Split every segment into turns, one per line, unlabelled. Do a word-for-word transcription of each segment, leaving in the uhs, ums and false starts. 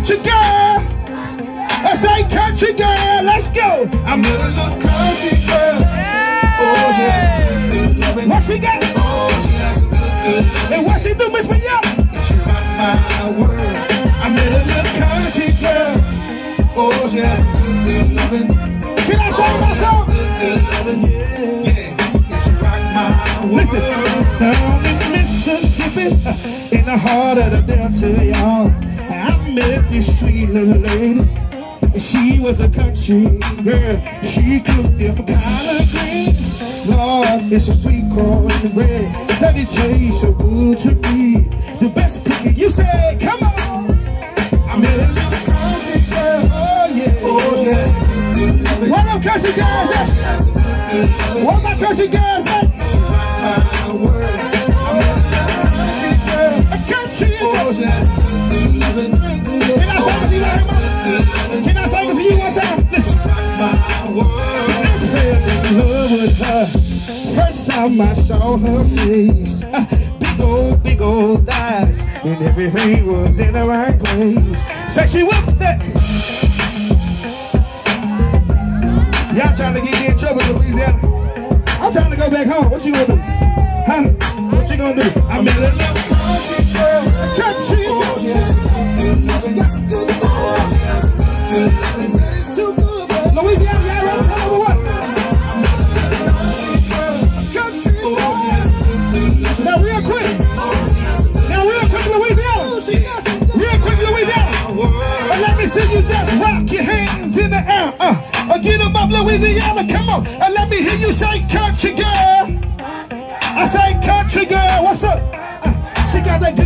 country girl. I say country girl, let's go. I met a little country girl. Oh, she has some good, good loving. What she got? Oh, she has some good, good loving. And what she do, Miss Miguel? She rock my world. I met a little country girl. Oh, she has some good, good loving. Can I show you my song? Good, good loving, yeah. Yeah, she rock my world. Listen, down in Mississippi, uh, in the heart of the Delta, y'all, I met this sweet little lady. She was a country girl. She cooked them collard greens. Lord, it's a sweet corn and bread. Said it tastes so good to me. The best cooking, you say, come on. I met a little country girl. Oh yeah. Oh yeah. What up, country girls at? What my country girls at? My world. I met a country girl. A country girl. Oh yeah. Can I say what you like, man? Can I say it to you one time? Listen. I fell in love with her. First time I saw her face. Uh, big old, big old thighs. And everything was in the right place. So she whipped that. Y'all trying to get me in trouble in Louisiana? I'm trying to go back home. What you gonna do? Huh? What you gonna do? I met a little country girl. Country girl. Oh, she has some good love. She got some good love. Oh, she has some good love. It's too good, baby. Louisiana, y'all ready to tell me what? Country girl. Oh, she has some good love. Now real quick. Now real quick, Louisiana. Real quick, Louisiana. But let me see you just rock your hands in the air. Uh. Uh, get them up, Louisiana, come on. And uh, let me hear you say country girl. I say country girl, what's up? Uh, she got that good.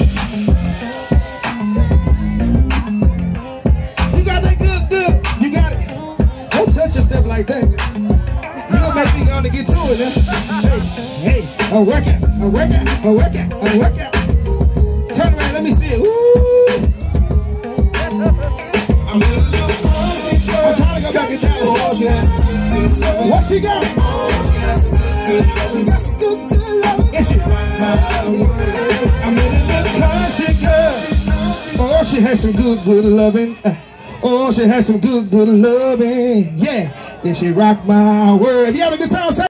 You got that good, good. You got it. Don't touch yourself like that. You don't make me gonna get to it, huh? Hey, hey, a workout, a workout, a workout, a workout. Turn around, let me see it. Ooh. I'm a little country girl. I'm trying to go back in time. Oh, she has some good, good love. What she got? Oh, she has some good, good love. She got some good, good love. Yeah, she rock my world. I'm in a little country girl. Oh, she has some good, good loving. Uh, oh, she has some good, good loving. Yeah, yeah, she rock my world. You have a good time, son?